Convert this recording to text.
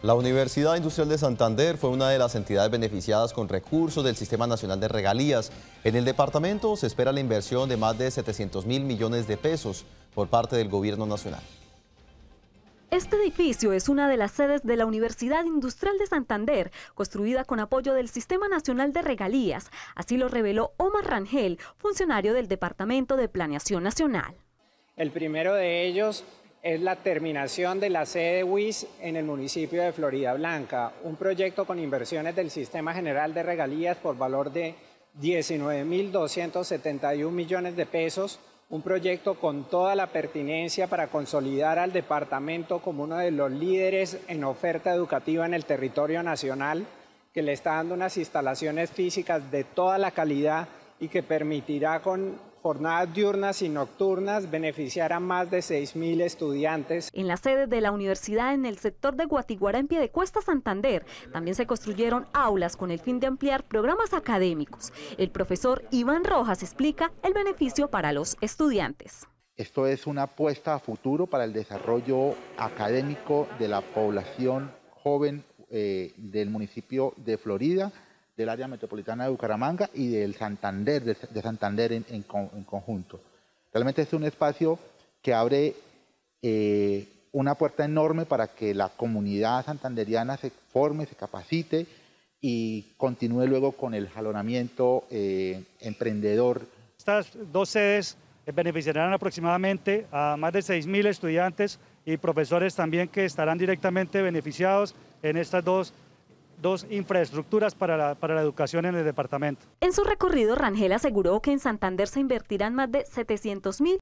La Universidad Industrial de Santander fue una de las entidades beneficiadas con recursos del Sistema Nacional de Regalías. En el departamento se espera la inversión de más de 700.000 millones de pesos por parte del gobierno nacional. Este edificio es una de las sedes de la Universidad Industrial de Santander, construida con apoyo del Sistema Nacional de Regalías. Así lo reveló Omar Rangel, funcionario del Departamento de Planeación Nacional. El primero de ellos es la terminación de la sede WIS en el municipio de Floridablanca, un proyecto con inversiones del Sistema General de Regalías por valor de 19.271 millones de pesos, un proyecto con toda la pertinencia para consolidar al departamento como uno de los líderes en oferta educativa en el territorio nacional, que le está dando unas instalaciones físicas de toda la calidad y que permitirá con jornadas diurnas y nocturnas beneficiar a más de 6.000 estudiantes. En la sede de la universidad en el sector de Guatiguara, en Piedecuesta, Santander, también se construyeron aulas con el fin de ampliar programas académicos. El profesor Iván Rojas explica el beneficio para los estudiantes. Esto es una apuesta a futuro para el desarrollo académico de la población joven del municipio de Florida, del área metropolitana de Bucaramanga y del Santander, de Santander en conjunto. Realmente es un espacio que abre una puerta enorme para que la comunidad santanderiana se forme, se capacite y continúe luego con el jalonamiento emprendedor. Estas dos sedes beneficiarán aproximadamente a más de 6.000 estudiantes y profesores también que estarán directamente beneficiados en estas dos infraestructuras para la educación en el departamento. En su recorrido, Rangel aseguró que en Santander se invertirán más de 700.000